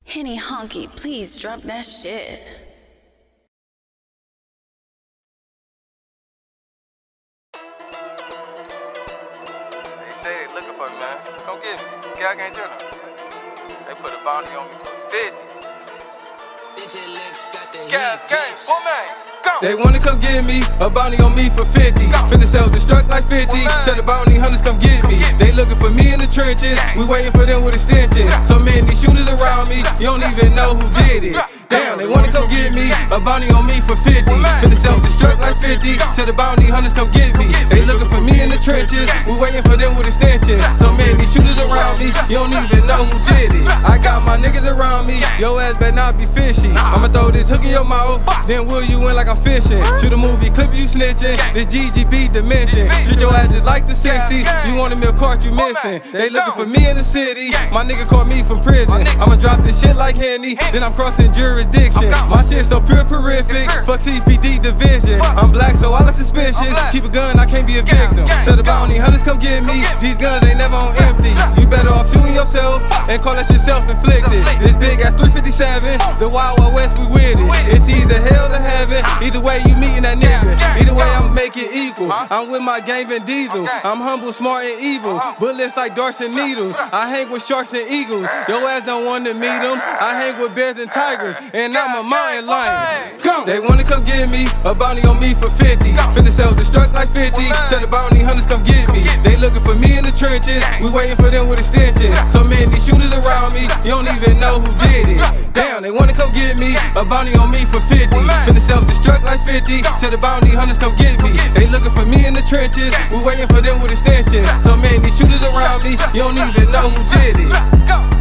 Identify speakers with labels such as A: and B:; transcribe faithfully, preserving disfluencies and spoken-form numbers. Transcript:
A: Henny Honky, please drop that shit.
B: They say they looking for me, man. Come get me. Gang ain't doing it. They put a bounty on me for fifty. Gang, gang, woman. They wanna come get me, a bounty on me for fifty. Finna self-destruct like fifty, tell the bounty hunters come get me. They looking for me in the trenches, we waiting for them with extensions. So many shooters around me, you don't even know who did it. Damn, they wanna come get me, a bounty on me for fifty. Finna self-destruct like fifty, tell the bounty hunters come get me. They looking for me in the trenches, we waiting for them with extensions. So many shooters around me, you don't even know who did it. I got my niggas around me, your ass better not be fishy. I'ma throw this hook in your mouth, then wheel you in like I'm fishing. Shoot a movie, clip you snitching, this G G B dimension. Shoot your ass just like the sixties, you want a milk cart you missing. They looking for me in the city, my nigga caught me from prison. I'ma drop this shit like Henny, then I'm crossing jurisdiction. My shit so pure horrific, fuck C P D division. I'm black so I like suspicion, keep a gun, I can't be a victim. Tell the bounty hunters come get me, these guns ain't never on empty. You better off shooting yourself, and call that shit self-inflicted. This big ass three fifty-seven, the Wild Wild West we with it. It's either hell or heaven, either way you meeting that nigga. Either way I'ma make it equal. I'm with my gang Vin Diesel, I'm humble, smart and evil. Bullets like darts and needles, I hang with sharks and eagles. Your ass don't wanna meet them, I hang with bears and tigers, and I'm a mountain lion. Go. They wanna come get me, a bounty on me for fifty. Finna self-destruct like fifty, tell the bounty hunters come get me. They looking for me in the trenches, we waiting for them with extensions. So many shooters around me, you don't even know who did it. Damn, they wanna come get me, a bounty on me for fifty. Finna self-destruct like fifty, tell the bounty hunters come get me. They looking for me in the trenches, we waiting for them with extensions. So many shooters around me, you don't even know who did it.